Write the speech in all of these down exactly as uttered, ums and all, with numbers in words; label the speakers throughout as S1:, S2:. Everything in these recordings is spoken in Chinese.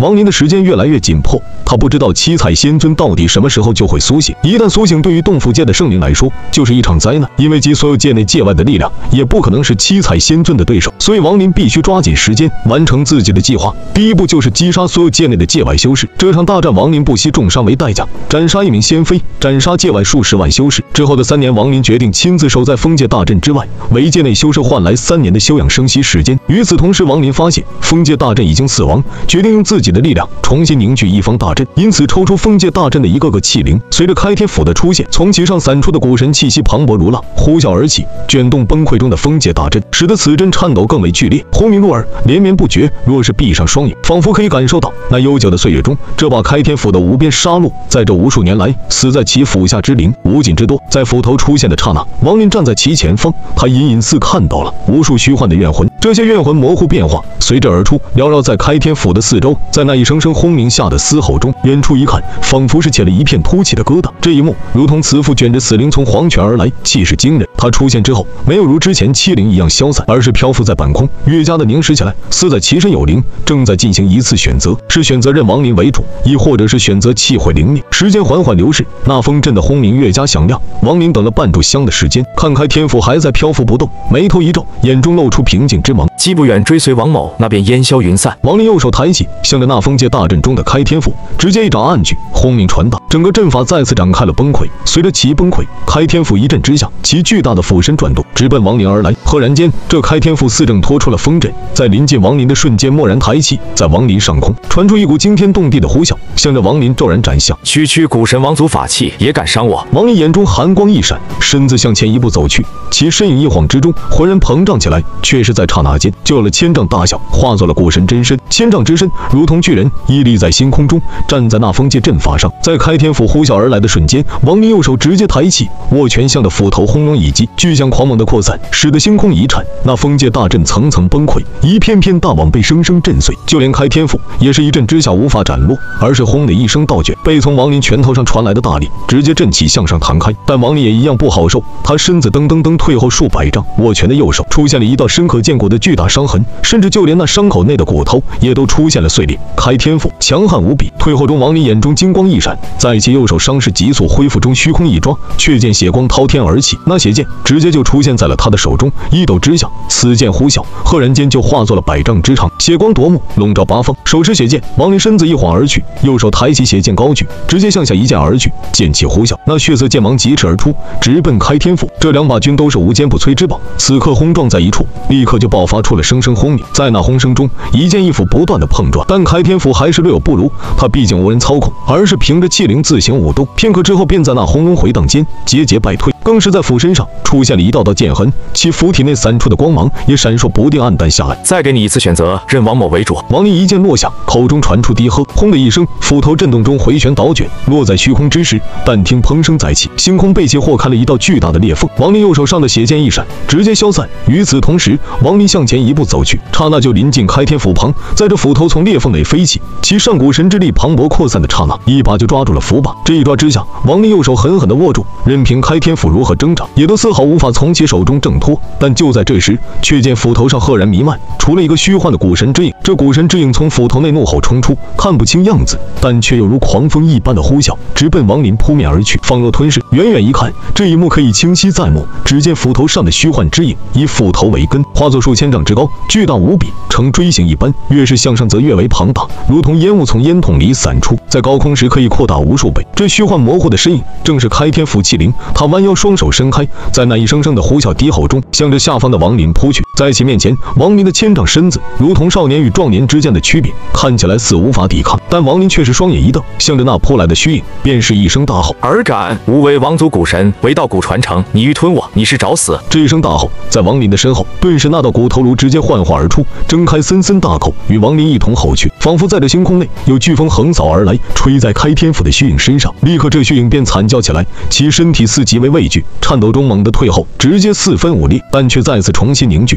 S1: 王林的时间越来越紧迫，他不知道七彩仙尊到底什么时候就会苏醒。一旦苏醒，对于洞府界的圣灵来说就是一场灾难，因为集所有界内界外的力量也不可能是七彩仙尊的对手。所以王林必须抓紧时间完成自己的计划。第一步就是击杀所有界内的界外修士。这场大战，王林不惜重伤为代价，斩杀一名仙妃，斩杀界外数十万修士。之后的三年，王林决定亲自守在封界大阵之外，为界内修士换来三年的休养生息时间。与此同时，王林发现封界大阵已经死亡，决定用自己的力量重新凝聚一方大阵，因此抽出封界大阵的一个个器灵。随着开天斧的出现，从其上散出的古神气息磅礴如浪，呼啸而起，卷动崩溃中的封界大阵，使得此阵颤抖更为剧烈，轰鸣入耳，连绵不绝。若是闭上双眼，仿佛可以感受到那悠久的岁月中，这把开天斧的无边杀戮，在这无数年来死在其斧下之灵无尽之多。在斧头出现的刹那，王林站在其前方，他隐隐似看到了无数虚幻的怨魂，这些怨魂模糊变化，随着而出，缭绕在开天斧的四周。在那一声声轰鸣下的嘶吼中，远处一看，仿佛是起了一片凸起的疙瘩。这一幕如同慈父卷着死灵从黄泉而来，气势惊人。他出现之后，没有如之前欺凌一样消散，而是漂浮在半空，越加的凝实起来，似在其身有灵，正在进行一次选择，是选择认亡灵为主，亦或者是选择弃毁灵力。时间缓缓流逝，那风阵的轰鸣越加响亮。王林等了半炷香的时间，看开天斧还在漂浮不动，眉头一皱，眼中露出平静之芒。
S2: 既不远追随王某，那便烟消云散。
S1: 王林右手抬起，向着那封界大阵中的开天斧直接一掌按去，轰鸣传达，整个阵法再次展开了崩溃。随着其崩溃，开天斧一阵之下，其巨大的斧身转动，直奔王林而来。赫然间，这开天斧似正拖出了风阵，在临近王林的瞬间蓦然抬起，在王林上空传出一股惊天动地的呼啸，向着王林骤然斩下。
S2: 区区古神王族法器也敢伤我！
S1: 王林眼中寒光一闪，身子向前一步走去，其身影一晃之中浑然膨胀起来，却是在刹那间就有了千丈大小，化作了古神真身。千丈之身如同巨人屹立在星空中，站在那封界阵法上。在开天斧呼啸而来的瞬间，王林右手直接抬起，握拳向的斧头轰隆一击，巨象狂猛的扩散，使得星空一颤，那封界大阵层层崩溃，一片片大网被生生震碎，就连开天斧也是一阵之下无法斩落，而是轰的一声倒卷，被从王林拳头上传来的大力直接震起向上弹开。但王林也一样不好受，他身子噔噔噔退后数百丈，握拳的右手出现了一道深可见骨的巨大伤痕，甚至就连那伤口内的骨头也都出现了碎裂。开天斧强悍无比，退后中王林眼中金光一闪，在其右手伤势急速恢复中，虚空一抓，却见血光滔天而起，那血剑直接就出现在了他的手中，一抖之下，此剑呼啸，赫然间就化作了百丈之长，血光夺目，笼罩八方。手持血剑，王林身子一晃而去，右手抬起血剑高举，直接向下一剑而去，剑气呼啸，那血色剑芒疾驰而出，直奔开天斧。这两把均都是无坚不摧之宝，此刻轰撞在一处，立刻就爆发出了声声轰鸣。在那轰声中，一剑一斧不断的碰撞，但开天斧还是略有不如，他毕竟无人操控，而是凭着气灵自行舞动。片刻之后，便在那轰隆回荡间节节败退，更是在斧身上出现了一道道剑痕，其斧体内散出的光芒也闪烁不定，暗淡下来。
S2: 再给你一次选择，认王某为主。
S1: 王林一剑落下，口中传出低喝，轰的一声，斧头震动中回旋倒卷，落在虚空之时，但听砰声再起，星空被其豁开了一道巨大的裂缝。王林右手上的血剑一闪，直接消散。与此同时，王林向前一步走去，刹那就临近开天斧旁。在这斧头从裂缝内飞起，其上古神之力磅礴扩散的刹那，一把就抓住了斧把。这一抓之下，王林右手狠狠地握住，任凭开天斧如何挣扎，也都丝毫无法从其手中挣脱。但就在这时，却见斧头上赫然弥漫出了一个虚幻的古神之影。这古神之影从斧头内怒吼冲出，看不清样子，但却又如狂风一般的呼啸，直奔王林扑面而去，放若吞噬。远远一看，这一幕可以清晰在目。只见斧头上的虚幻之影以斧头为根，化作数千丈之高，巨大无比，呈锥形一般，越是向上则越为庞大，如同烟雾从烟筒里散出，在高空时可以扩大无数倍。这虚幻模糊的身影正是开天斧气灵，他弯腰双手伸开，在那一声声的呼啸低吼中，向着下方的王林扑去。在其面前，王林的千丈身子如同少年与壮年之间的区别，看起来似无法抵抗，但王林却是双眼一瞪，向着那扑来的虚影便是一声大吼：“
S2: 尔敢！吾为王族古神，为道古传承，你欲吞我，你是找死！”
S1: 这一声大吼，在王林的身后，顿时那道骨头颅直接幻化而出，睁开森森大口，与王林一同吼去，仿佛在这星空内有飓风横扫而来，吹在开天斧的虚影身上。立刻，这虚影便惨叫起来，其身体似极为畏惧，颤抖中猛地退后，直接四分五裂，但却再次重新凝聚，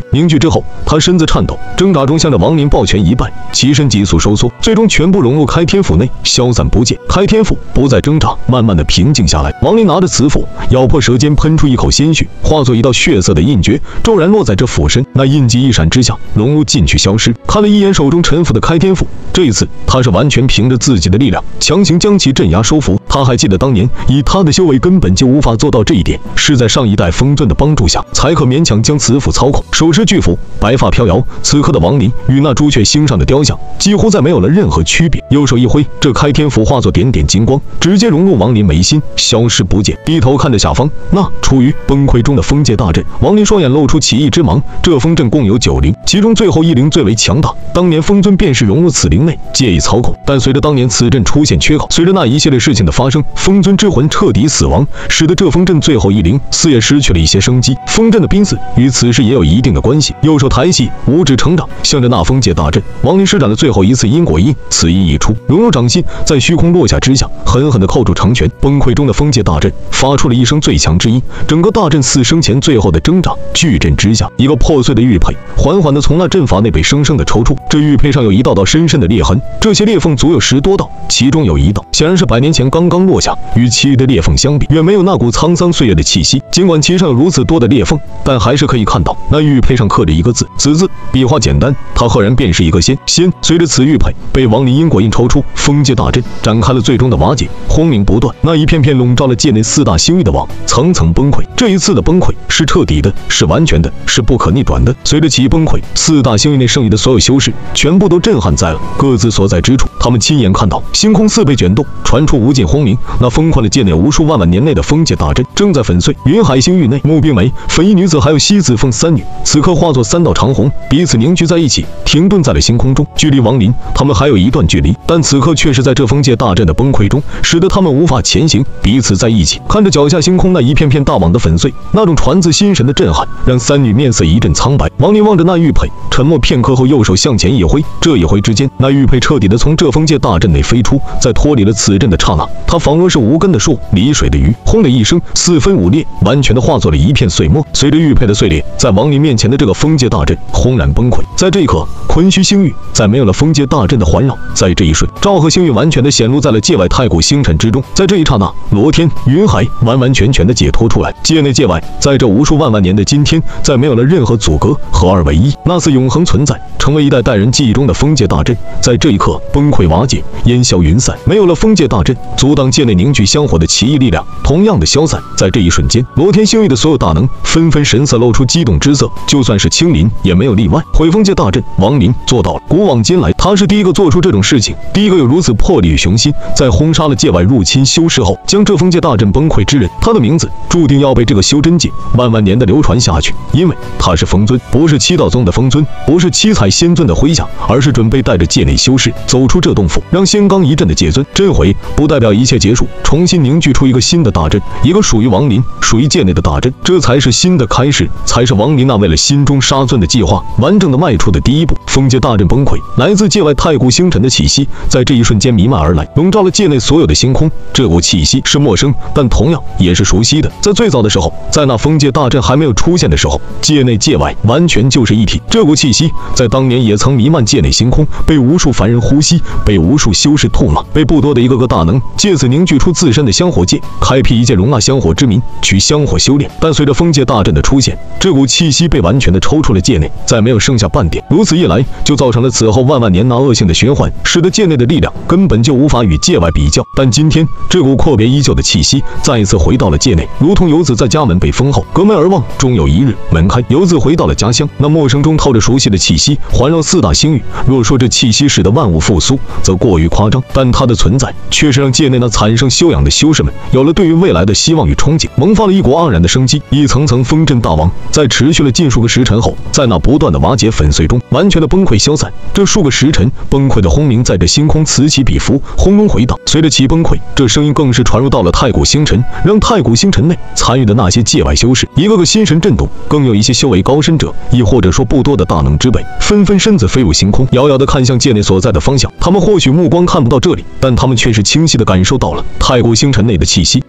S1: 凝聚之后，他身子颤抖，挣扎中向着亡灵抱拳一拜，其身急速收缩，最终全部融入开天府内，消散不见。开天府不再挣扎，慢慢的平静下来。亡灵拿着此斧，咬破舌尖，喷出一口鲜血，化作一道血色的印诀，骤然落在这斧身。那印记一闪之下，融入进去消失。看了一眼手中沉浮的开天府，这一次他是完全凭着自己的力量，强行将其镇压收服。他还记得当年以他的修为根本就无法做到这一点，是在上一代风尊的帮助下，才可勉强将此斧操控。手持巨斧，白发飘摇，此刻的亡灵与那朱雀星上的雕像几乎再没有了任何区别。右手一挥，这开天符化作点点金光，直接融入亡灵眉心，消失不见。低头看着下方那处于崩溃中的封界大阵，亡灵双眼露出奇异之芒。这封阵共有九灵，其中最后一灵最为强大，当年风尊便是融入此灵内，借以操控。但随着当年此阵出现缺口，随着那一系列事情的发生，风尊之魂彻底死亡，使得这封阵最后一灵似也失去了一些生机。封阵的濒死与此事也有一定的关系。右手抬起，五指成掌，向着那封界大阵，亡灵施展了最后一次因果印，此印一出，融入掌心，在虚空落下之下，狠狠地扣住长拳。崩溃中的封界大阵发出了一声最强之音，整个大阵似生前最后的挣扎。巨阵之下，一个破碎的玉佩缓缓地从那阵法内被生生地抽出，这玉佩上有一道道深深的裂痕，这些裂缝足有十多道，其中有一道显然是百年前刚刚落下，与其余的裂缝相比，远没有那股沧桑岁月的气息。尽管其上有如此多的裂缝，但还是可以看到那玉佩上刻着一个字，此字笔画简单，它赫然便是一个仙。仙随着此玉佩被亡灵因果印抽出，封界大阵展开了最终的瓦解，轰鸣不断，那一片片笼罩了界内四大星域的网层层崩溃。这一次的崩溃是彻底的，是完全的，是不可逆转的。随着其崩溃，四大星域内剩余的所有修士全部都震撼在了各自所在之处，他们亲眼看到星空似被卷动，传出无尽轰鸣，那封困了界内无数万万年内的封界大阵正在粉碎。云海星域内，穆冰梅、粉衣女子还有西子凤三女此刻化作三道长虹，彼此凝聚在一起，停顿在了星空中。距离亡灵他们还有一段距离，但此刻却是在这封界大阵的崩溃中，使得他们无法前行。彼此在一起，看着脚下星空那一片片大网的粉碎，那种传自心神的震撼让三女面色一阵苍白。亡灵望着那玉佩，沉默片刻后，右手向前一挥，这一挥之间，那玉佩彻底的从这封界大阵内飞出，在脱离了此阵的刹那，它仿若是无根的树，离水的鱼，轰的一声，四分五裂，完全的化作了一片碎末。随着玉佩的碎裂，在亡灵面前的这个封界大阵轰然崩溃。在这一刻，昆虚星域再没有了封界大阵的环绕，在这一瞬，昭和星域完全的显露在了界外太古星辰之中。在这一刹那，罗天、云海完完全全的解脱出来，界内界外，在这无数万万年的今天，再没有了任何阻隔，合二为一，那次永恒存在，成为一代代人记忆中的封界大阵，在这一刻崩溃瓦解，烟消云散。没有了封界大阵，阻挡界内凝聚香火的奇异力量同样的消散。在这一瞬间，罗天星域的所有大能纷纷神色露出激动之色，就算是青林也没有例外。毁封界大阵，亡灵做到了。古往今来，他是第一个做出这种事情，第一个有如此魄力与雄心，在轰杀了界外入侵修士后，将这封界大阵崩溃之人，他的名字注定要被这个修真界万万年的流传下去，因为他是风尊，不是七道宗的风尊，不是七彩仙尊的麾下，而是准备带着界内修士走出这洞府，让仙罡一阵的界尊震毁，不代表一切结束，重新凝聚出一个新的大阵，一个属于亡灵、属于界内的大阵，这才是新的开始，才是亡灵那为了心中杀尊的计划完整的迈出的第一步。封界大阵崩溃，来自界外太古星辰的气息在这一瞬间弥漫而来，笼罩了界内所有的星空。这股气息是陌生，但同样也是熟悉的。在最早的时候，在那封界大阵还没有出现的时候，界内界外完全就是一体。这股气息在当年也曾弥漫界内星空，被无数凡人呼吸，被无数修士吐纳，被不多的一个个大能借此凝聚出自身的香火界，开辟一界容纳香火之民，取香火修炼。但随着封界大阵的出现，这股气息被完全的抽出了界内，再没有剩下半点。如此一来，就造成了此后万万年那恶性的循环，使得界内的力量根本就无法与界外比较。但今天这股阔别已久的气息再一次回到了界内，如同游子在家门被封后，隔门而望，终有一日门开，游子回到了家乡。那陌生中透着熟悉的气息环绕四大星域，若说这气息使得万物复苏，则过于夸张，但它的存在却是让界内那惨生修养的修士们有了对于未来的希望与憧憬，萌发了一股盎然的生机。一层层封阵大网在持续了近数个时辰后，在那不断的瓦解粉碎中完全的崩溃消散。这数个时辰崩溃的轰鸣在这星空此起彼伏，轰隆回荡。随着其崩溃，这声音更是传入到了太古星辰，让太古星辰内参与的那些界外修士一个个心神震动，更有一些修为高深者，亦或者说不多的大能之辈，纷纷身子飞入星空，遥遥地看向界内所在的方向。他们或许目光看不到这里，但他们却是清晰地感受到了太古星辰内的气息。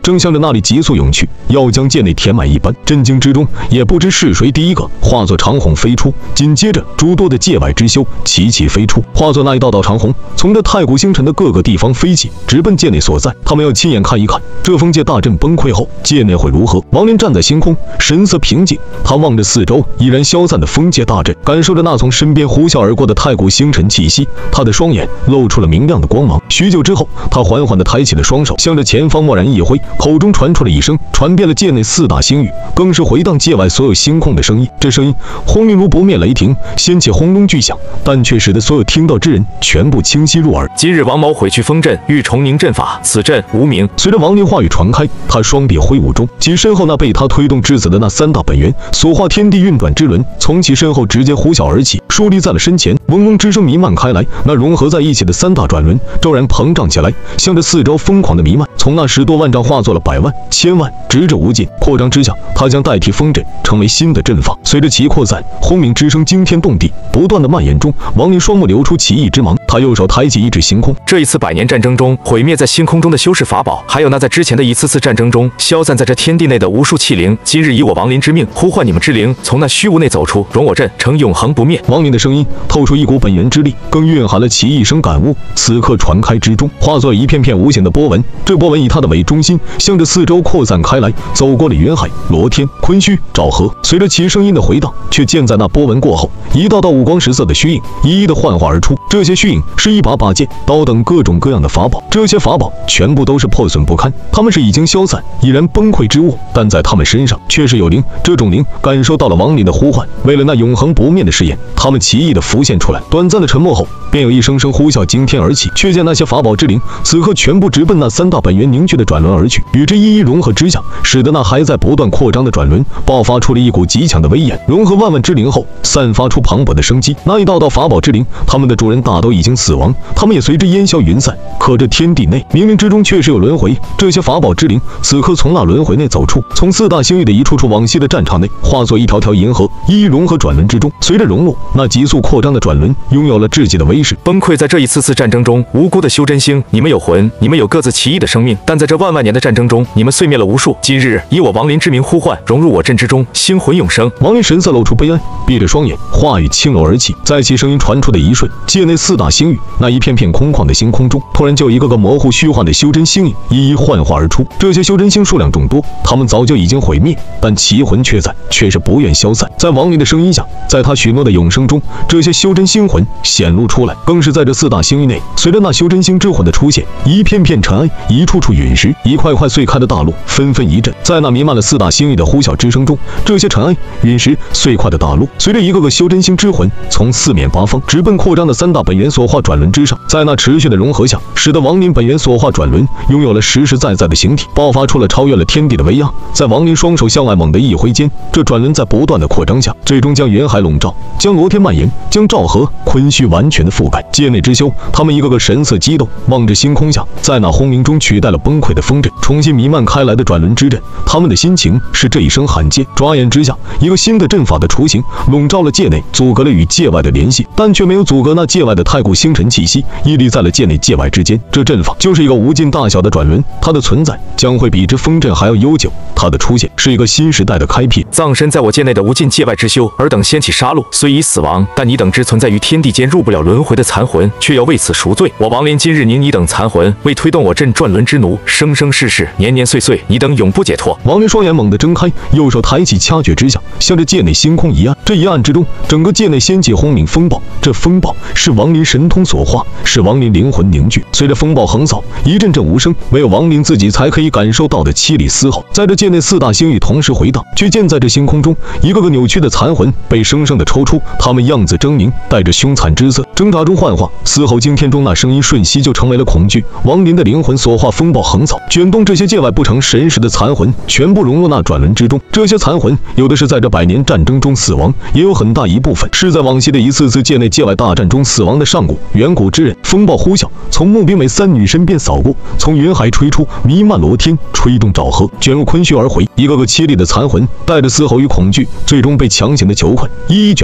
S1: 正向着那里急速涌去，要将界内填满一般。震惊之中，也不知是谁第一个化作长虹飞出，紧接着诸多的界外之修齐齐飞出，化作那一道道长虹，从这太古星辰的各个地方飞起，直奔界内所在。他们要亲眼看一看，这封界大阵崩溃后，界内会如何。王林站在星空，神色平静，他望着四周已然消散的封界大阵，感受着那从身边呼啸而过的太古星辰气息，他的双眼露出了明亮的光芒。许久之后，他缓缓地抬起了双手，向着前方蓦然一挥，口中传出了一声传遍了界内四大星域，更是回荡界外所有星空的声音。这声音轰鸣如不灭雷霆，掀起轰隆巨响，但却使得所有听到之人全部清晰入耳。
S2: 今日王某毁去封阵，欲重凝阵法，此阵无名。
S1: 随着王林话语传开，他双臂挥舞中，其身后那被他推动至此的那三大本源所化天地运转之轮，从其身后直接呼啸而起，竖立在了身前。嗡嗡之声弥漫开来，那融合在一起的三大转轮骤然膨胀起来，向着四周疯狂的弥漫，从那十多万丈化作了百万、千万，直至无尽。扩张之下，它将代替封阵，成为新的阵法。随着其扩散，轰鸣之声惊天动地，不断的蔓延中，王林双目流出奇异之芒，他右手抬起一指星空。
S2: 这一次百年战争中毁灭在星空中的修士法宝，还有那在之前的一次次战争中消散在这天地内的无数气灵，今日以我王林之命呼唤你们之灵，从那虚无内走出，容我阵成永恒不灭。
S1: 王林的声音透出一股本源之力，更蕴含了其一生感悟，此刻传开之中，化作一片片无形的波纹。这波纹以他的为中心，向着四周扩散开来，走过了云海、罗天、坤虚、沼河。随着其声音的回荡，却见在那波纹过后，一道道五光十色的虚影一一的幻化而出。这些虚影是一把把剑、刀等各种各样的法宝，这些法宝全部都是破损不堪，他们是已经消散、已然崩溃之物，但在他们身上却是有灵。这种灵感受到了王林的呼唤，为了那永恒不灭的誓言，他们奇异的浮现出来。短暂的沉默后，便有一声声呼啸惊天而起，却见那些法宝之灵此刻全部直奔那三大本源凝聚的转轮而去，与之一一融合之下，使得那还在不断扩张的转轮爆发出了一股极强的威严。融合万万之灵后，散发出磅礴的生机。那一道道法宝之灵，他们的主人大都已经死亡，他们也随之烟消云散。可这天地内冥冥之中确实有轮回，这些法宝之灵此刻从那轮回内走出，从四大星域的一处处往昔的战场内化作一条条银河，一一融合转轮之中。随着融入，那急速扩张的转轮拥有了至极的威势。
S2: 崩溃在这一次次战争中，无辜的修真星，你们有魂，你们有各自奇异的生命，但在这万万年的战争中，你们碎灭了无数。今日以我王林之名呼唤，融入我阵之中，星魂永生。
S1: 王林神色露出悲哀，闭着双眼，话语轻柔而起。在其声音传出的一瞬，界内四大星域那一片片空旷的星空中，突然就一个个模糊虚幻的修真星影一一幻化而出。这些修真星数量众多，他们早就已经毁灭，但其魂却在，却是不愿消散。在王林的声音下，在他许诺的永生中，这些修真星魂显露出来。更是在这四大星域内，随着那修真星之魂的出现，一片片尘埃，一处处陨石，一块块碎开的大陆纷纷一震。在那弥漫了四大星域的呼啸之声中，这些尘埃、陨石、碎块的大陆，随着一个个修真星之魂从四面八方直奔扩张的三大本源所化转轮之上，在那持续的融合下，使得王林本源所化转轮拥有了实实在在的形体，爆发出了超越了天地的威压。在王林双手向外猛地一挥间，这转轮在不断的扩张下，最终将云海笼罩，将罗天蔓延，将沼河、坤虚完全的覆盖。界内之修，他们一个个神色激动，望着星空下，在那轰鸣中取代了崩溃的风阵，重新弥漫开来的转轮之阵，他们的心情是这一声罕见。转眼之下，一个新的阵法的雏形笼罩了界内，阻隔了与界外的联系，但却没有阻隔那界外的太古星辰气息，屹立在了界内界外之间。这阵法就是一个无尽大小的转轮，它的存在将会比之风阵还要悠久，它的出现是一个新时代的开辟。
S2: 葬身在我界内的无尽界外之修，尔等掀起杀戮，虽已死亡，但你等之存在于天地间入不了轮回的残魂，却要为此赎罪。我王林今日宁你等残魂，为推动我阵转轮之奴，生生世世，年年岁岁，你等永不解脱。
S1: 王林双眼猛地睁开，右手抬起掐诀之下，向着界内星空一按。这一按之中，整个界内掀起轰鸣风暴。这风暴是王林神通所化，是王林灵魂凝聚。随着风暴横扫，一阵阵无声，唯有王林自己才可以感受到的凄厉嘶吼，在这界内四大星域同时回荡。却见在这星空中，一个个扭曲的残魂被生生的抽出，他们样子狰狞，带着凶残之色，挣扎中幻化，嘶吼惊天中那声音瞬息就成为了恐惧。王林的灵魂所化风暴横扫，卷动这些界外不成神识的残魂，全部融入那转轮之中。这些残魂有的是在这百年战争中死亡，也有很大一部分是在往昔的一次次界内界外大战中死亡的上古远古之人。风暴呼啸，从穆冰梅三女身边扫过，从云海吹出，弥漫罗天，吹动沼河，卷入坤虚而回。一个个凄厉的残魂带着嘶吼与恐惧，最终被强行的囚困，一一卷来。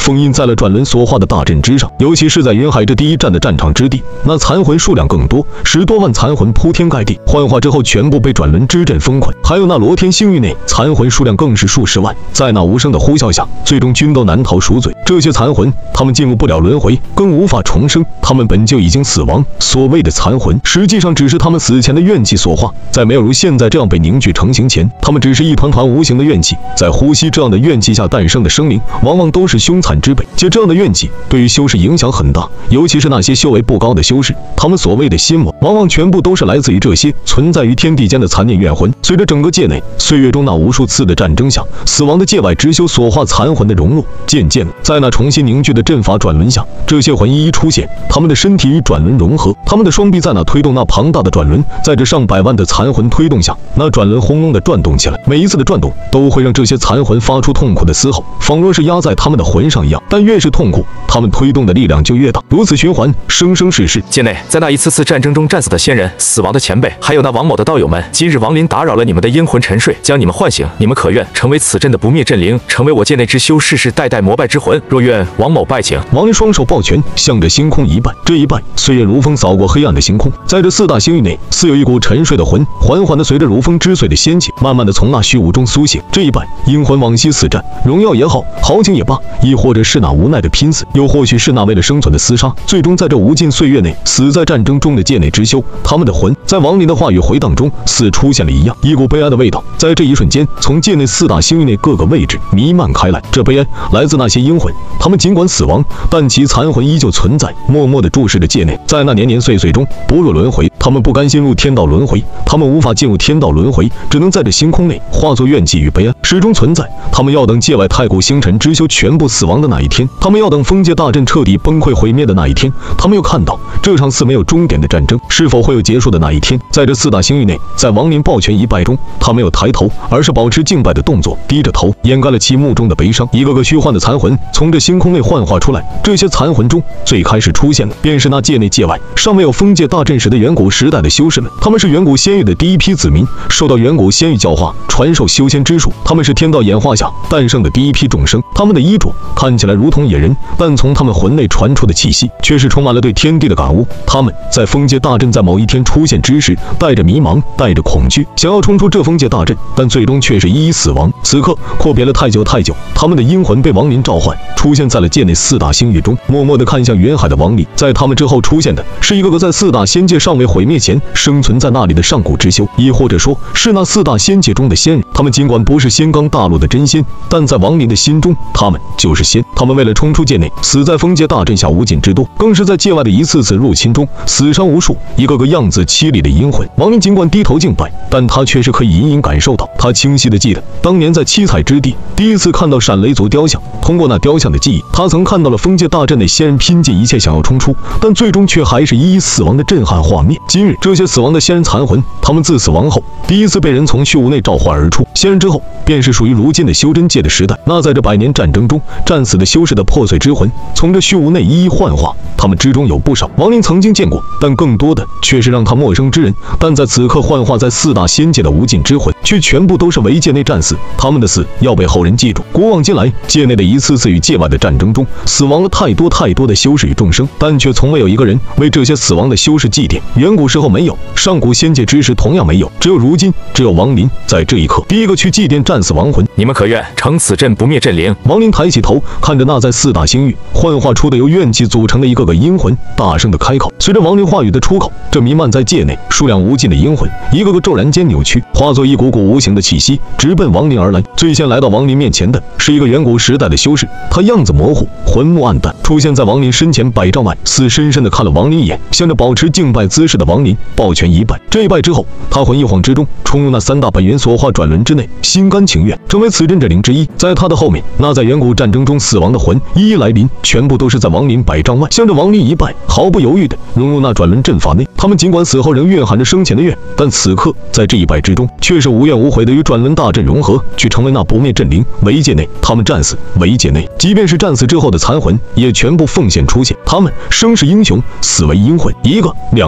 S1: 封印在了转轮所化的大阵之上。尤其是在云海这第一战的战场之地，那残魂数量更多，十多万残魂铺天盖地，幻化之后全部被转轮之阵封捆。还有那罗天星域内残魂数量更是数十万，在那无声的呼啸下，最终均都难逃赎罪。这些残魂，他们进入不了轮回，更无法重生，他们本就已经死亡。所谓的残魂，实际上只是他们死前的怨气所化，在没有如现在这样被凝聚成型前，他们只是一团团无形的怨气。在呼吸这样的怨气下诞生的生灵，往往都是凶残之辈，且这样的怨气对于修士影响很大，尤其是那些修为不高的修士，他们所谓的心魔，往往全部都是来自于这些存在于天地间的残念怨魂。随着整个界内岁月中那无数次的战争下，死亡的界外之修所化残魂的融入，渐渐的，在那重新凝聚的阵法转轮下，这些魂一一出现，他们的身体与转轮融合，他们的双臂在那推动那庞大的转轮，在这上百万的残魂推动下，那转轮轰隆的转动起来，每一次的转动都会让这些残魂发出痛苦的嘶吼，仿若是压在他们的魂上一样。但越是痛苦，他们推动的力量就越大，如此循环，生生世世。
S2: 界内在那一次次战争中战死的先人、死亡的前辈，还有那王某的道友们，今日亡灵打扰了你们的阴魂沉睡，将你们唤醒，你们可愿成为此阵的不灭阵灵，成为我界内之修世世代代膜拜之魂？若愿，王某拜请。
S1: 亡灵双手抱拳，向着星空一拜。这一拜，岁月如风扫过黑暗的星空，在这四大星域内，似有一股沉睡的魂，缓缓的随着如风之碎的仙气，慢慢的从那虚无中苏醒。这一拜，阴魂往昔死战，荣耀也好，豪情也罢，亦或者是那无奈的拼死，又或许是那为了生存的厮杀，最终在这无尽岁月内，死在战争中的界内之修，他们的魂在亡灵的话语回荡中，似出现了一样，一股悲哀的味道，在这一瞬间，从界内四大星域内各个位置弥漫开来。这悲哀来自那些阴魂，他们尽管死亡，但其残魂依旧存在，默默地注视着界内。在那年年岁岁中，不入轮回，他们不甘心入天道轮回，他们无法进入天道轮回，只能在这星空内化作怨气与悲哀，始终存在。他们要等界外太古星辰之修全部死亡的那一天，他们要等封界大阵彻底崩溃毁灭的那一天，他们又看到这场似没有终点的战争是否会有结束的那一天。在这四大星域内，在亡灵抱拳一拜中，他没有抬头，而是保持敬拜的动作，低着头，掩盖了其目中的悲伤。一个个虚幻的残魂从这星空内幻化出来，这些残魂中最开始出现的，便是那界内界外尚没有封界大阵时的远古时代的修士们。他们是远古仙域的第一批子民，受到远古仙域教化，传授修仙之术。他们是天道演化下诞生的第一批众生。他们的衣着看起来如同野人，但从他们魂内传出的气息，却是充满了对天地的感悟。他们在封界大阵在某一天出现之时，带着迷茫，带着恐惧，想要冲出这封界大阵，但最终却是一一死亡。此刻阔别了太久太久，他们的阴魂被亡灵召唤，出现在了界内四大星域中，默默地看向云海的亡灵。在他们之后出现的是一个个在四大仙界尚未毁灭前生存在那里的上古之修，亦或者说是那四大仙界中的仙人。他们尽管不是仙罡大陆的真仙，但在亡灵的心中，他们就是仙。他们为了冲出界内，死在封界大阵下无尽之多，更是在界外的一次次入侵中死伤无数，一个个样子凄厉的阴魂。亡灵尽管低头敬拜，但他却是可以隐隐感受到，他清晰地记得当年在七彩之地第一次看到闪雷族雕像，通过那雕像的记忆，他曾看到了封界大阵内仙人拼尽一切想要冲出，但最终却还是一一死亡的震撼画面。今日这些死亡的仙人残魂，他们自死亡后第一次被人从虚无内召唤而出，仙人之后便是属于如今的修真界的时代。那在这百年战争中战死的修士的破碎之魂，从这虚无内一一幻化，他们之中有不少亡灵曾经见过，但更多的却是让他陌生之人。但在此刻幻化在四大仙界的无尽之魂，却全部都是为界内战死，他们的死要被后人记住。古往今来，界内的一次次与界外的战争中，死亡了太多太多的修士与众生，但却从未有一个人为这些死亡的修士祭奠。远古时候没有，上古仙界之时同样没有，只有如今，只有亡灵在这一刻第一个去祭奠战死亡魂。
S2: 你们可愿成此阵不灭阵灵？
S1: 亡灵抬起头，看着那在四大星域幻化出的由怨气组成的一个个阴魂，大声的开口。随着亡灵话语的出口，这弥漫在界内数量无尽的阴魂，一个个骤然间扭曲，化作一股股无形的气息，直奔亡灵而来。最先来到亡灵面前的是一个远古时代的修士，他样子模糊，魂目暗淡，出现在亡灵身前百丈外，似深深的看了亡灵一眼，向着保持敬拜姿势的亡灵抱拳一拜。这一拜之后，他魂一晃之中冲入那三大本源所化转轮之内，心甘情愿成为此阵阵灵之一。在他的后面，那在远古战争中死亡的魂一一来临，全部都是在亡灵百丈外，向着亡灵一拜，毫不犹豫的融入那转轮阵法内。他们尽管死后仍怨含着生前的怨，但此刻在这一拜之中，却是无怨无悔的与转轮大阵融合，去成为那不灭阵灵。为界内，他们战死；为界内，即便是战死之后的残魂，也全部奉献出现。他们生是英雄，死为阴魂，一个、两个、一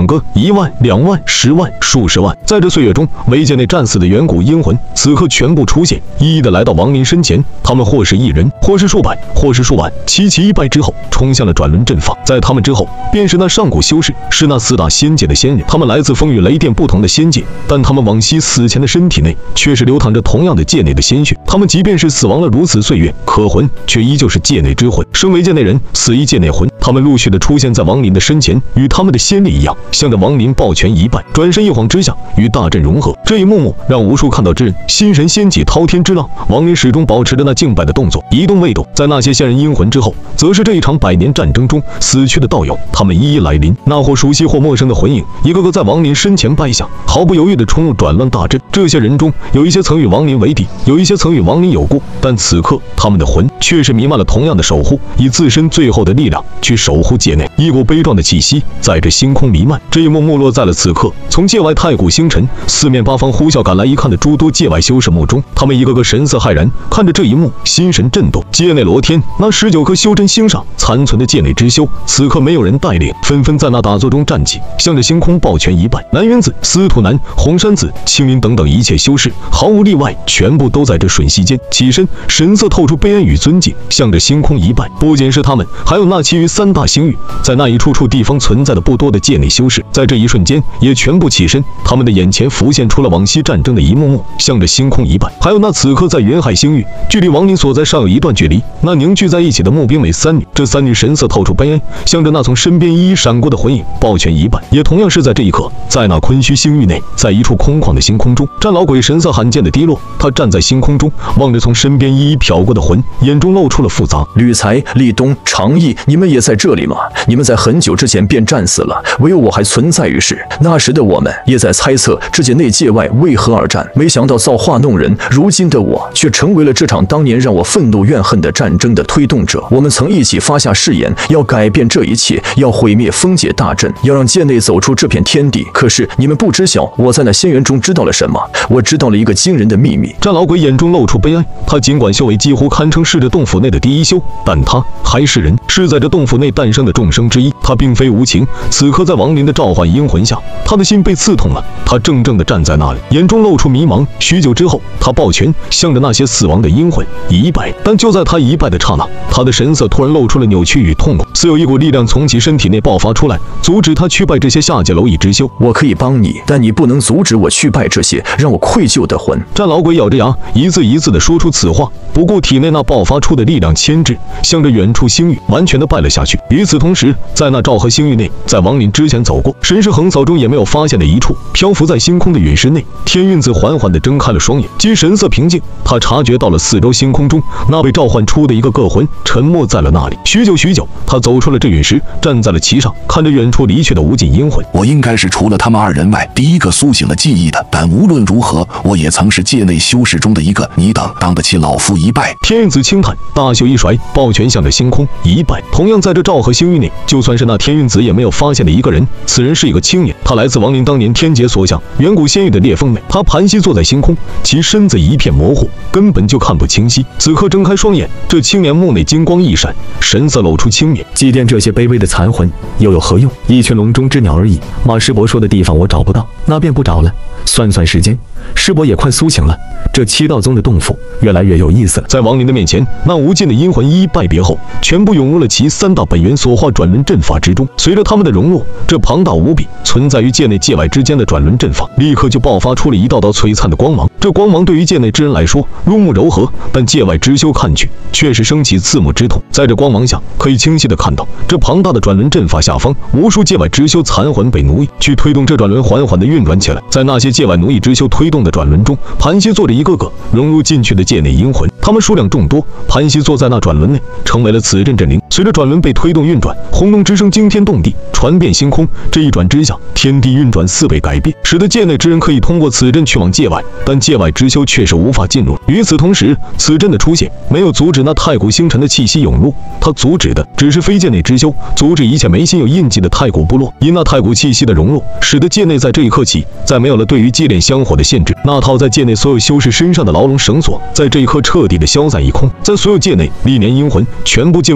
S1: 一万、两万、十万、数十万。在这岁月中，为界内战死的远古阴魂，此刻全部出现，一一的来到亡灵身前。他们或是一人，或是数百，或是数万，齐齐一拜之后，冲向了转轮阵法。在他们之后，便是那上古修士，是那四大仙界的仙人。他们来自风与雷电不同的仙界，但他们往昔死前的身体内，却是流淌着同样的界内的鲜血。他们即便是死亡了如此岁月，可魂却依旧是界内之魂。身为界内人，死亦界内魂。他们陆续的出现在亡灵的身前，与他们的先烈一样，向着亡灵抱拳一拜，转身一晃之下，与大阵融合。这一幕幕让无数看到之人心神掀起滔天之浪。亡灵始终保持着那敬拜的动作，一动未动。在那些仙人阴魂之后，则是这一场百年战争中死去的道友，他们一一来临。那或熟悉或陌生的魂影，一个个在亡灵身前拜下，毫不犹豫地冲入转乱大阵。这些人中，有一些曾与亡灵为敌，有一些曾与亡灵有过，但此刻他们的魂却是弥漫了同样的守护，以自身最后的力量去守护界内。一股悲壮的气息在这星空弥漫。这一幕幕落在了此刻，从界外太古星辰，四面八方呼啸赶来一看的诸多界外修士目中，他们一个个神色骇然，看着这一幕，心神震动。界内罗天那十九颗修真星上残存的界内之修，此刻没有人带领，纷纷在那打坐中站起，向着星空抱拳一拜。南云子、司徒南、红山子、青林等等一切修士，毫无例外，全部都在这瞬息间起身，神色透出悲哀与尊敬，向着星空一拜。不仅是他们，还有那其余三大星域，在那一处处地方存在的不多的界内修士，在这一瞬间也全部起身，他们的眼前浮现出了往昔战争的一幕幕，向着星空一拜。还有那此刻在云海星域，距离亡灵所在尚有一段距离，那凝聚在一起的募兵美三女，这三女神色透出悲哀，向着那从身边一一闪过的魂影抱拳一拜。也同样是在这一刻，在那昆虚星域内，在一处空旷的星空中，战老鬼神色罕见的低落，他站在星空中，望着从身边一一瞟过的魂，眼中露出了复杂。
S3: 吕才、立冬、长义，你们也在这里吗？你们在很久之前便战死了，唯有我还存在于世。那时的我们也在猜测这界内界外为何而战，没想到造化弄人，如今的我却成为了这场当年让我愤怒怨恨的战争的推动者。我们曾一起发下誓言，要改变这一切，要毁灭封界大阵，要让界内走出这片天地。可是你们不知晓，我在那仙园中知道了什么？我知道了一个惊人的秘密。
S1: 战老鬼眼中露出悲哀，他尽管修为几乎堪称是这洞府内的第一修，但他还是人，是在这洞府内诞生的众生之一。他并非无情，此刻在亡灵的召唤阴魂下，他的心被刺痛了。他怔怔地站在那里，眼中露出迷茫。许久之后，他抱拳向着那些死亡的阴魂一拜。但就在他一拜的刹那，他的神色突然露出了扭曲与痛苦，似有一股力量从其身体内爆发出来，阻止他去拜这些下界蝼蚁之修。
S3: 我可以帮你，但你不能阻止我去拜这些让我愧疚的魂。
S1: 战老鬼咬着牙，一字一字地说出此话，不顾体内那爆发出的力量牵制，向着远处星域完全地拜了下去。与此同时，在那昭和星域内，在亡灵之前走过，神识横扫中也没有发现的一处，漂浮在星空的陨石内，天运子缓缓地睁开了双眼，其神色平静。他察觉到了四周星空中那被召唤出的一个个魂沉没在了那里。许久许久，他走出了这陨石，站在了其上，看着远处离去的无尽阴魂。
S4: 我应该是除了他们二人外第一个苏醒了记忆的，但无论如何，我也曾是界内修士中的一个，你等当得起老夫一拜。
S1: 天运子轻叹，大袖一甩，抱拳向着星空一拜。同样在这昭和星域内，就算是那天运子也没有发现的一个人，此人是一个青年，他来自亡灵当年天劫所向远古仙域的裂缝内。他盘膝坐在星空，其身子一片模糊，根本就看不清晰。此刻睁开双眼，这青年目内金光一闪，神色露出轻蔑。
S5: 祭奠这些卑微的残魂又有何用？一群笼中之鸟而已。马师伯说的地方我找不到，那便不找了。算算时间，师伯也快苏醒了。这七道宗的洞府越来越有意思了。
S1: 在亡灵的面前，那无尽的阴魂一一拜别后，全部涌入了其三大本源所化转轮阵法之中。随着他们的融入，这庞大无比、存在于界内界外之间的转轮阵法，立刻就爆发出了一道道璀璨的光芒。这光芒对于界内之人来说入目柔和，但界外之修看去却是升起刺目之痛。在这光芒下，可以清晰地看到这庞大的转轮阵法下方，无数界外之修残魂被奴役，去推动这转轮缓缓地运转起来。在那些界外奴役之修推动的转轮中，盘膝坐着一个个融入进去的界内阴魂，他们数量众多，盘膝坐在那转轮内，成为了此阵阵灵。随着转轮被推动运转，轰隆之声惊天动地，传遍星空。这一转之下，天地运转四倍改变，使得界内之人可以通过此阵去往界外，但界外之修却是无法进入。与此同时，此阵的出现没有阻止那太古星辰的气息涌入，它阻止的只是非界内之修，阻止一切没心有印记的太古部落。因那太古气息的融入，使得界内在这一刻起再没有了对于接连香火的限制。那套在界内所有修士身上的牢笼绳索，在这一刻彻底的消散一空。在所有界内历年阴魂全部进入这转轮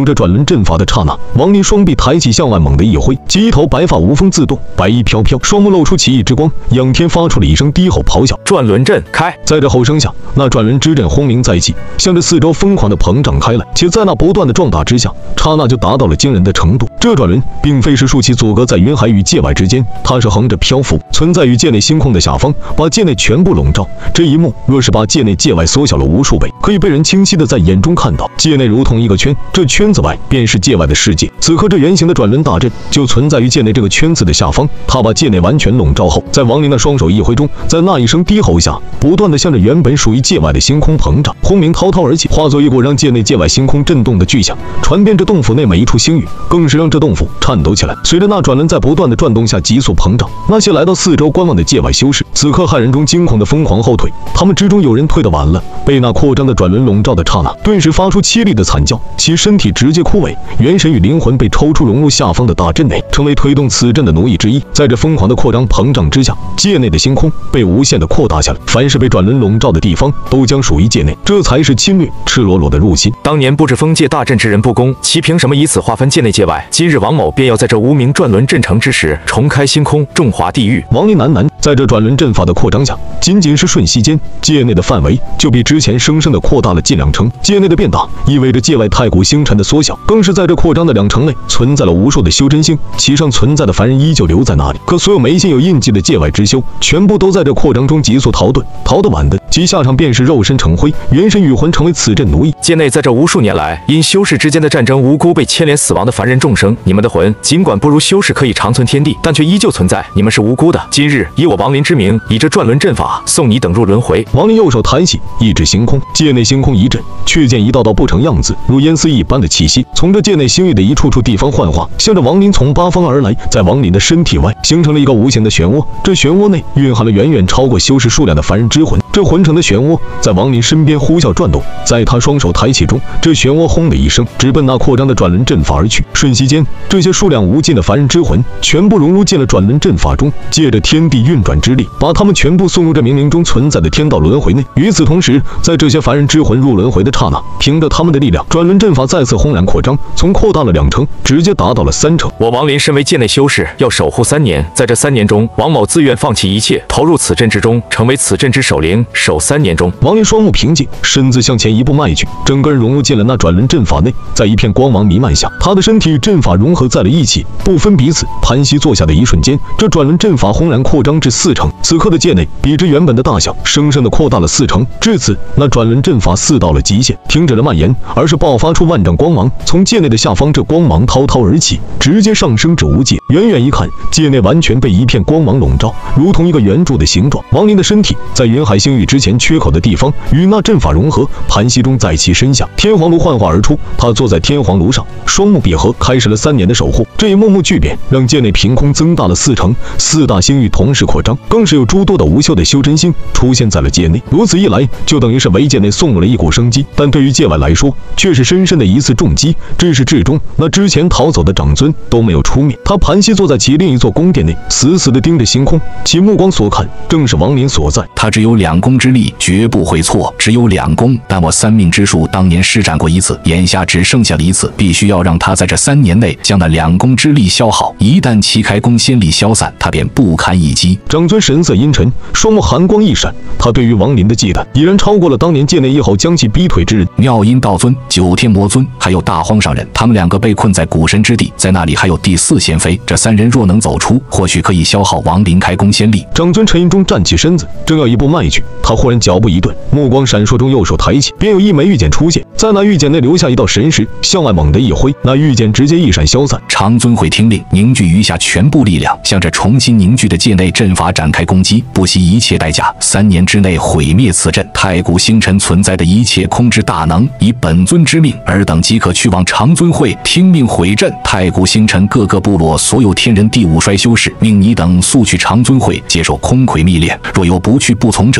S1: 轮阵法的刹那，王林双臂抬起向外猛地一挥，几头白发无风自动，白衣飘飘，双目露出奇异之光。仰天发出了一声低吼咆哮：“
S2: 转轮阵开！”
S1: 在这吼声下，那转轮之阵轰鸣在即，向着四周疯狂的膨胀开来，且在那不断的壮大之下，刹那就达到了惊人的程度。这转轮并非是竖起阻隔在云海与界外之间，它是横着漂浮，存在于界内星空的下方，把界内全部笼罩。这一幕若是把界内界外缩小了无数倍，可以被人清晰的在眼中看到。界内如同一个圈，这圈子外便是界外的世界。此刻这圆形的转轮大阵就存在于界内这个圈子的下方，它把界内完全笼罩后，在王林的双手一挥中，在那一声低吼下，不断的向着原本属于界外的星空膨胀，轰鸣滔滔而起，化作一股让界内界外星空震动的巨响，传遍这洞府内每一处星域，更是让这洞府颤抖起来。随着那转轮在不断的转动下急速膨胀，那些来到四周观望的界外修士，此刻骇人中惊恐的疯狂后退，他们之中有人退得晚了，被那扩张的转轮笼罩的刹那，顿时发出凄厉的惨叫，其身体直接枯萎，元神与灵魂被抽出融入下方的大阵内，成为推动此阵的奴役之一。在这疯狂的扩张膨胀之下，界内的星空被无限的扩大下来，凡是被转轮笼罩的地方都将属于界内，这才是侵略，赤裸裸的入侵。
S2: 当年布置封界大阵之人不公，其凭什么以此划分界内界外？今日王某便要在这无名转轮阵成之时，重开星空，重划地狱。
S1: 王林喃喃，在这转轮阵法的扩张下，仅仅是瞬息间，界内的范围就比之前生生的扩大了近两成。界内的变大，意味着界外太古星辰的缩小，更是在这扩张的两成内存在了无数的修真星，其上存在的凡人依旧留在那里。可所有眉心有印记的界外之修，全部都在这扩张中急速逃遁，逃得晚的，其下场便是肉身成灰，元神与魂成为此阵奴役。
S2: 界内在这无数年来，因修士之间的战争无辜被牵连死亡的凡人众生，你们的魂尽管不如修士可以长存天地，但却依旧存在，你们是无辜的。今日以我王林之名，以这转轮阵法送你等入轮回。
S1: 王林右手抬起，一指星空，界内星空一震，却见一道道不成样子如烟丝一般的气息从这界内星域的一处处地方幻化，向着王林从八方而来，在王林的身体外形成了一个无形的漩涡，这漩涡内蕴含了远远超过修士数量的凡人之魂。这魂成的漩涡在王林身边呼啸转动，在他双手抬起中，这漩涡轰的一声直奔那扩张的转轮阵法而去。瞬息间，这些数量无尽的凡人之魂全部融入进了转轮阵法中，借着天地运转之力，把他们全部送入这冥冥中存在的天道轮回内。与此同时，在这些凡人之魂入轮回的刹那，凭着他们的力量，转轮阵法再次轰然扩张，从扩大了两成，直接达到了三成。
S2: 我王林身为界内修士，要守护三年，在这三年中，王某自愿放弃一切，投入此阵之中，成为此阵之守灵，守三年中。
S1: 王林双目平静，身子向前一步迈去，整个人融入进了那转轮阵法内，在一片光芒弥漫下，他的身体与阵法融合在了一起，不分彼此。盘膝坐下的一瞬间，这转轮阵法轰然扩张至四成，此刻的界内比之原本的大小，生生的扩大了四成。至此，那转轮阵法似到了极限，停止了蔓延，而是爆发出万丈光芒，从界内的下方，这光芒滔滔而起，直接上升至无界。远远一看，界内完全被一片光芒笼罩，如同一个圆柱的形状。王林的身体在云海星域之前缺口的地方与那阵法融合，盘膝中在其身下，天皇炉幻化而出，他坐在天皇炉上，双目闭合，开始了三年的守护。这一幕幕巨变让界内凭空增大了四成，四大星域同时扩张，更是有诸多的无休的修真星出现在了界内。如此一来，就等于是为界内送入了一股生机，但对于界外来说，却是深深的一次重击。至始至终，那之前逃走的长尊都没有出面，他盘膝坐在其另一座宫殿内，死死地盯着星空，其目光所看正是王林所在。
S4: 他只有两宫之力，绝不会错。只有两宫，但我三命之术当年施展过一次，眼下只剩下了一次，必须要让他在这三年内将那两宫之力消耗。一旦其开宫仙力消散，他便不堪一击。
S1: 长尊神色阴沉，双目寒光一闪，他对于王林的忌惮已然超过了当年界内一吼将其逼退之人。
S4: 妙音道尊、九天魔尊还有大荒上人，他们两个被困在古神之地，在那里还有第四仙妃，这三人若能走出，或许可以消耗王林开宫仙力。
S1: 长尊沉吟中站起身子，正要一步迈去，他忽然脚步一顿，目光闪烁中右手抬起，便有一枚玉简出现，在那玉简内留下一道神识，向外猛地一挥，那玉简直接一闪消散。
S4: 长尊会听令，凝聚余下全部力量，向着重新凝聚的界内阵法展开攻击，不惜一切代价，三年之内毁灭此阵。太古星辰存在的一切空之大能，以本尊之命，尔等即可去往长尊会听命毁阵。太古星辰各个部落所有天人第五衰修士，命你等速去长尊会接受空魁密炼，若有不去不从者，断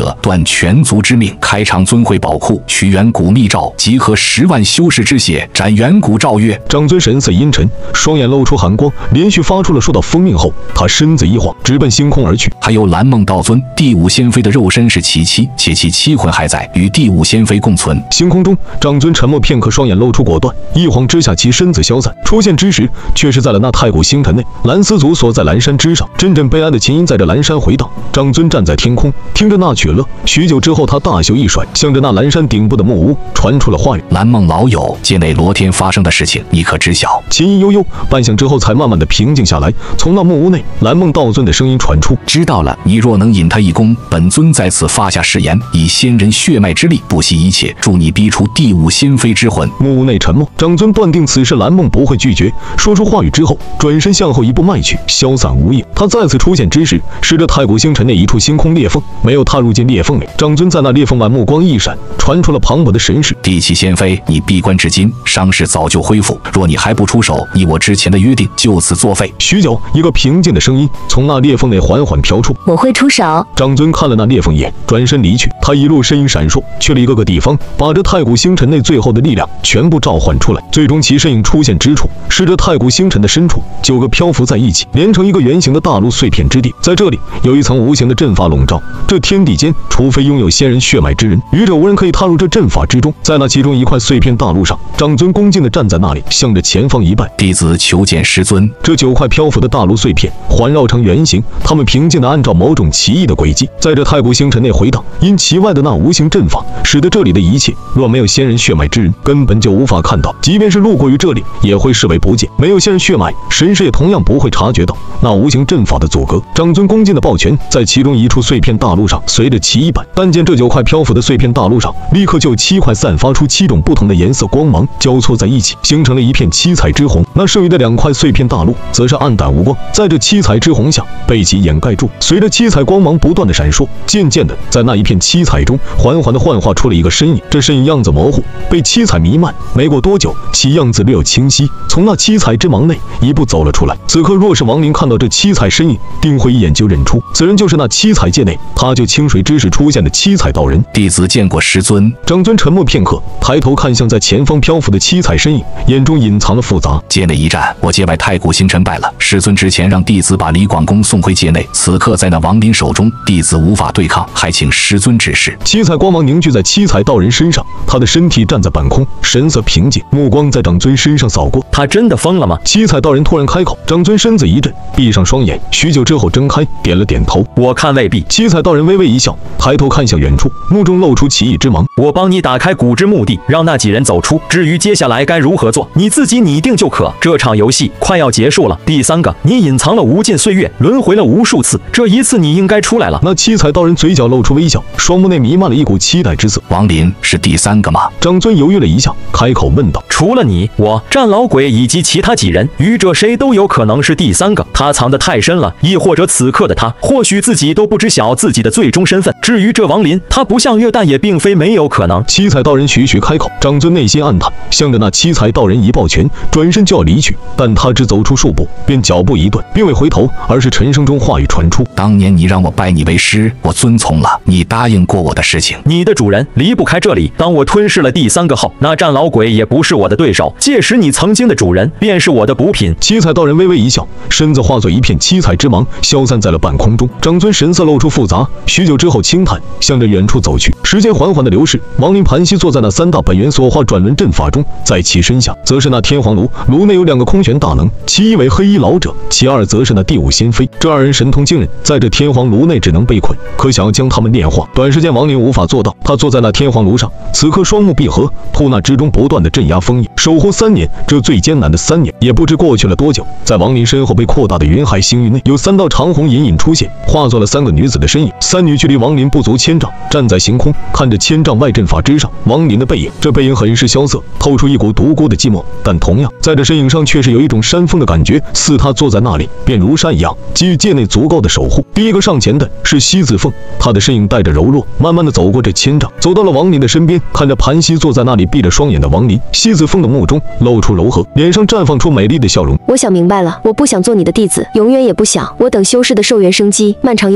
S4: 奉全族之命，开场尊会宝库，取远古密诏，集合十万修士之血，斩远古诏曰。
S1: 长尊神色阴沉，双眼露出寒光，连续发出了说到封命后，他身子一晃，直奔星空而去。
S4: 还有蓝梦道尊，第五仙妃的肉身是其妻，且其七魂还在，与第五仙妃共存。
S1: 星空中，长尊沉默片刻，双眼露出果断，一晃之下，其身子消散，出现之时，却是在了那太古星辰内，蓝丝族所在蓝山之上。阵阵悲哀的琴音在这蓝山回荡。长尊站在天空，听着那曲乐。许久之后，他大袖一甩，向着那蓝山顶部的木屋传出了话语：“
S4: 蓝梦老友，界内罗天发生的事情，你可知晓？”
S1: 琴音悠悠，半晌之后才慢慢的平静下来。从那木屋内，蓝梦道尊的声音传出：“
S4: 知道了，你若能引他一功，本尊在此发下誓言，以仙人血脉之力，不惜一切，助你逼出第五仙妃之魂。”
S1: 木屋内沉默，长尊断定此事蓝梦不会拒绝。说出话语之后，转身向后一步迈去，消散无影。他再次出现之时，是这太古星辰内一处星空裂缝，没有踏入进裂缝内。长尊在那裂缝外目光一闪，传出了磅礴的神识：“
S4: 第七仙妃，你闭关至今，伤势早就恢复，若你还不出手，你我之前的约定就此作废。”
S1: 许久，一个平静的声音从那裂缝内缓缓飘出：“
S6: 我会出手。”
S1: 长尊看了那裂缝一眼，转身离去。他一路身影闪烁，去了一个个地方，把这太古星辰内最后的力量全部召唤出来。最终其身影出现之处，是这太古星辰的深处，九个漂浮在一起，连成一个圆形的大陆碎片之地。在这里有一层无形的阵法笼罩，这天地间，除非拥有仙人血脉之人，愚者无人可以踏入这阵法之中。在那其中一块碎片大陆上，长尊恭敬地站在那里，向着前方一拜：“
S4: 弟子求见师尊。”
S1: 这九块漂浮的大陆碎片环绕成圆形，它们平静地按照某种奇异的轨迹，在这太古星辰内回荡。因其外的那无形阵法，使得这里的一切，若没有仙人血脉之人，根本就无法看到。即便是路过于这里，也会视为不见。没有仙人血脉，神识也同样不会察觉到那无形阵法的阻隔。长尊恭敬的抱拳，在其中一处碎片大陆上随着其一摆，但见这九块漂浮的碎片大陆上，立刻就有七块散发出七种不同的颜色光芒交错在一起，形成了一片七彩之虹。那剩余的两块碎片大陆则是暗淡无光，在这七彩之虹下被其掩盖住。随着七彩光芒不断的闪烁，渐渐的在那一片七彩中缓缓的幻化出了一个身影。这身影样子模糊，被七彩弥漫。没过多久，其样子略有清晰，从那七彩之芒内一步走了出来。此刻若是亡灵看到这七彩身影，定会一眼就认出此人就是那七彩界内他就清水之时出现的七彩道人。
S4: 弟子见过师尊。
S1: 长尊沉默片刻，抬头看向在前方漂浮的七彩身影，眼中隐藏了复杂。
S4: 界内一战，我界外太古星辰败了。师尊之前让弟子把李广公送回界内，此刻在那亡灵手中，弟子无法对抗，还请师尊指示。
S1: 七彩光芒凝聚在七彩道人身上，他的身体站在半空，神色平静，目光在长尊身上扫过。
S5: 他真的疯了吗？
S1: 七彩道人突然开口，长尊身子一震，闭上双眼，许久之后睁开，点了点头。
S5: 我看未必。
S1: 七彩道人微微一笑，抬头看向远处，目中露出奇异之芒。
S5: 我帮你打开古之墓地，让那几人走出。至于接下来该如何做，你自己拟定就可。这场游戏快要结束了。第三个，你隐藏了无尽岁月，轮回了无数次，这一次你应该出来了。
S1: 那七彩道人嘴角露出微笑，双目内弥漫了一股期待之色。
S4: 亡灵是第三个吗？
S1: 长尊犹豫了一下，开口问道：“
S5: 除了你、我、战老鬼以及其他几人，愚者谁都有可能是第三个。他藏得太深了，亦或者此刻的他，或许自己都不知晓自己的最终身份。至于这亡灵，他不像月，但也并非没有可能。”
S1: 七彩道人徐徐开口，长尊内心暗叹，向着那七彩道人一抱拳，转身就要离去，但他只走出数步，便脚步一顿，并未回头，而是沉声中话语传出：“
S4: 当年你让我拜你为师，我遵从了，你答应过我的事情。
S5: 你的主人离不开这里。当我吞噬了第三个后，那战老鬼也不是我的对手，届时你曾经的主人便是我的补品。”
S1: 七彩道人微微一笑，身子化作一片七彩之芒，消散在了半空中。长尊神色露出复杂，许久之后轻叹，向着远处走去。时间缓缓的流逝，亡灵盘膝坐在那三大本源所化转轮阵法中，在其身下则是那天皇炉，炉内有两个空玄大能，其一为黑衣老者，其二则是那第五仙妃。这二人神通惊人，在这天皇炉内只能被困，可想要将他们炼化，短时间亡灵无法做到。他坐在那天皇炉上，此刻双目闭合，吐纳之中不断的镇压封印，守护三年，这最艰难的三年，也不知过去了多久。在亡灵身后被扩大的云海星域内，有三道长虹隐隐出现，化作了三个女子的身影。三女距离亡灵不足千丈，站在行空，看着千丈外阵法之上亡灵的背影。这背影很是萧瑟，透出一股独孤的寂寞，但同样在这身影上却是有一种山峰的感觉，似他坐在那里便如山一样，给予界内足够的守护。第一个上前的是西子凤，她的身影带着柔弱，慢慢的走过这千丈，走到了亡灵的身边，看着盘膝坐在那里闭着双眼的亡灵，西子凤的目中露出柔和，脸上绽放出美丽的笑容。
S6: 我想明白了，我不想做你的弟子，永远也不想。我等修士的寿元生机漫长悠久，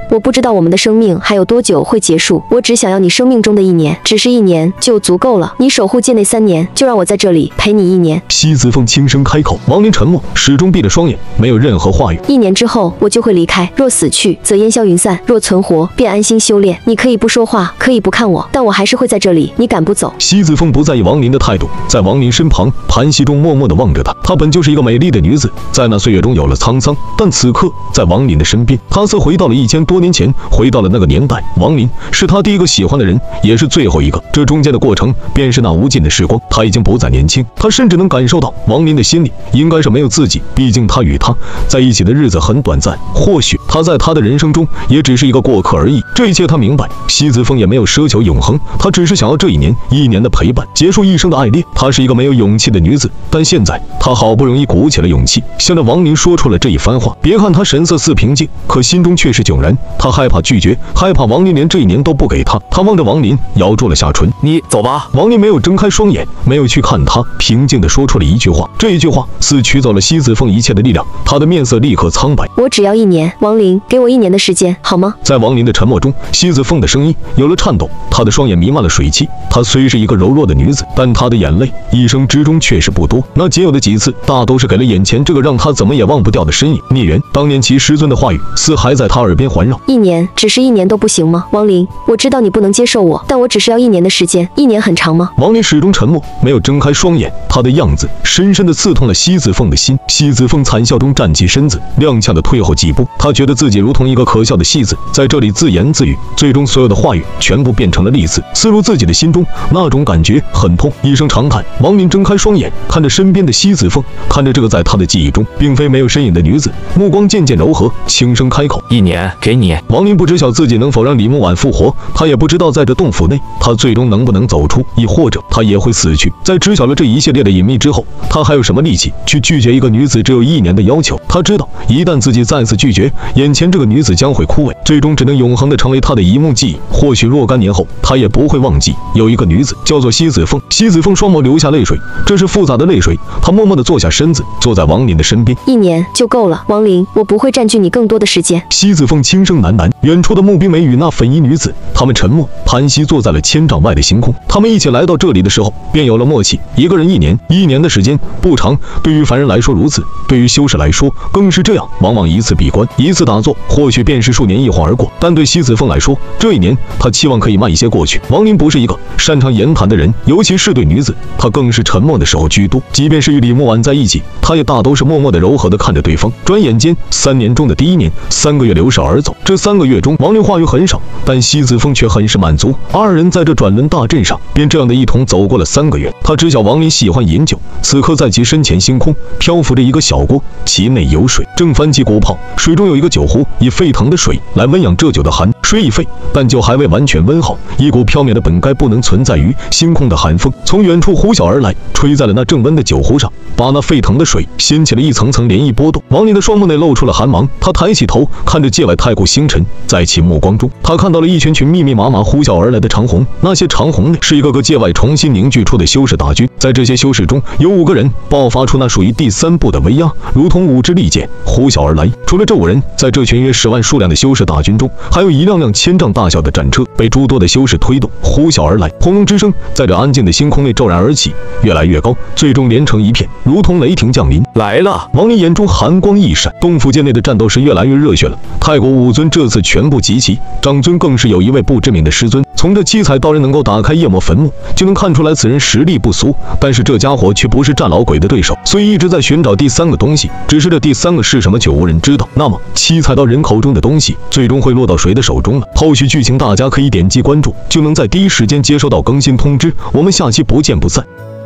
S6: 我不知道我们的生命还有多久会结束，我只想要你生命中的一年，只是一年就足够了。你守护界内三年，就让我在这里陪你一年。
S1: 西子凤轻声开口。王林沉默，始终闭着双眼，没有任何话语。
S6: 一年之后，我就会离开。若死去，则烟消云散；若存活，便安心修炼。你可以不说话，可以不看我，但我还是会在这里，你赶不走。
S1: 西子凤不在意王林的态度，在王林身旁盘膝中默默地望着他。她本就是一个美丽的女子，在那岁月中有了沧桑，但此刻在王林的身边，她似回到了一千多年前，回到了那个年代。王林是她第一个喜欢的人，也是最后一个。这中间的过程，便是那无尽的时光。她已经不再年轻，她甚至能感受到王林的心里应该是没有自己，毕竟他与她在一起的日子很短暂，或许他在他的人生中也只是一个过客而已。这一切他明白。西子凤也没有奢求永恒，他只是想要这一年一年的陪伴，结束一生的爱恋。她是一个没有勇气的女子，但现在她好不容易鼓起了勇气，向着王林说出了这一番话。别看她神色似平静，可心中却是迥然。她害怕拒绝，害怕王林连这一年都不给她。她望着王林，咬住了下唇。
S2: 你走吧。
S1: 王林没有睁开双眼，没有去看她，平静地说出了一句话。这一句话似取走了西子凤一切的力量，她的面色立刻苍白。
S6: 我只要一年，王林，给我一年的时间，好吗？
S1: 在王林的沉默中，西子凤的声音有了颤抖，她的双眼弥漫了水汽。她虽是一个柔弱的女子，但她的眼泪一生之中确实不多，那仅有的几次，大都是给了眼前这个让她怎么也忘不掉的身影。聂远，当年其师尊的话语似还在她耳边环绕。
S6: 一年，只是一年都不行吗？王林，我知道你不能接受我，但我只是要一年的时间。一年很长吗？
S1: 王林始终沉默，没有睁开双眼，他的样子深深地刺痛了西子凤的心。西子凤惨笑中站起身子，踉跄地退后几步。她觉得自己如同一个可笑的戏子，在这里自言自语，最终所有的话语全部变成了利刺，刺入自己的心中。那种感觉很痛。一声长叹，王林睁开双眼，看着身边的西子凤，看着这个在他的记忆中并非没有身影的女子，目光渐渐柔和，轻声开口：
S2: 一年给你。
S1: 王林不知晓自己能否让李木婉复活，他也不知道在这洞府内，他最终能不能走出，亦或者他也会死去。在知晓了这一系列的隐秘之后，他还有什么力气去拒绝一个女子只有一年的要求？他知道，一旦自己再次拒绝，眼前这个女子将会枯萎，最终只能永恒的成为他的一幕记忆。或许若干年后，他也不会忘记有一个女子叫做西子凤。西子凤双眸流下泪水，这是复杂的泪水。她默默地坐下身子，坐在王林的身边。
S6: 一年就够了，王林，我不会占据你更多的时间。
S1: 西子凤轻声喃喃。远处的穆冰梅与那粉衣女子，他们沉默，盘膝坐在了千丈外的星空。他们一起来到这里的时候，便有了默契。一个人一年，一年的时间不长，对于凡人来说如此，对于修士来说更是这样。往往一次闭关，一次打坐，或许便是数年一晃而过。但对西子凤来说，这一年他期望可以慢一些过去。王林不是一个擅长言谈的人，尤其是对女子，他更是沉默的时候居多。即便是与李木婉在一起，他也大都是默默的柔和的看着对方。转眼间，三年中的第一年，三个月流逝而走。这三个月中，王林话语很少，但西子凤却很是满足。二人在这转轮大阵上，便这样的一同走过了三个月。他知晓王林喜欢饮酒，此刻在其身前星空漂浮着一个小锅，其内有水，正翻起鼓泡，水中有一个酒壶，以沸腾的水来温养这酒的寒。水已沸，但酒还未完全温好，一股飘渺的本该不能存在于星空的寒风从远处呼啸而来，吹在了那正温的酒壶上，把那沸腾的水掀起了一层层涟漪波动。王林的双目内露出了寒芒，他抬起头看着界外太古星辰，在其目光中，他看到了一群群密密麻麻呼啸而来的长虹，那些长虹内是一个个界外重新凝聚出的修士大军。在这些修士中，有五个人爆发出那属于第三步的威压，如同五支利剑呼啸而来。除了这五人，在这群约十万数量的修士大军中，还有一辆辆千丈大小的战车被诸多的修士推动呼啸而来。轰隆之声在这安静的星空内骤然而起，越来越高，最终连成一片，如同雷霆降临。
S2: 来了！
S1: 王林眼中寒光一闪，洞府界内的战斗是越来越热血了。太古五尊这次全部集齐，长尊更是有一位不知名的师尊。从这七彩道人能够打开夜魔坟墓，就能看出来此人实力不俗。但是这家伙却不是战老鬼的对手，所以一直在寻找第三个东西。只是这第三个是什么，却无人知道。那么七彩道人口中的东西，最终会落到谁的手中呢？后续剧情大家可以点击关注，就能在第一时间接收到更新通知。我们下期不见不散。